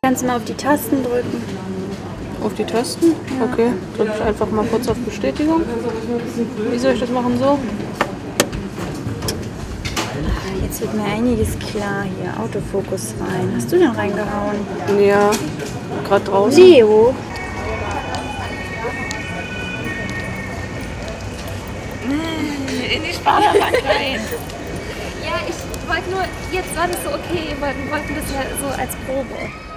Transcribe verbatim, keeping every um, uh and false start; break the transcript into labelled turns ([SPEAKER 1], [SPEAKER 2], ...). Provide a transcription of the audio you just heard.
[SPEAKER 1] Kannst du mal auf die Tasten drücken?
[SPEAKER 2] Auf die Tasten? Ja. Okay, drücke ich einfach mal kurz auf Bestätigung. Wie soll ich das machen? So?
[SPEAKER 1] Jetzt wird mir einiges klar hier. Autofokus rein. Hast du den reingehauen?
[SPEAKER 2] Ja, gerade draußen.
[SPEAKER 1] Leo.
[SPEAKER 3] In die Sparbank rein. Ja, ich wollte nur, jetzt war das so okay, wir wollten das ja so als Probe.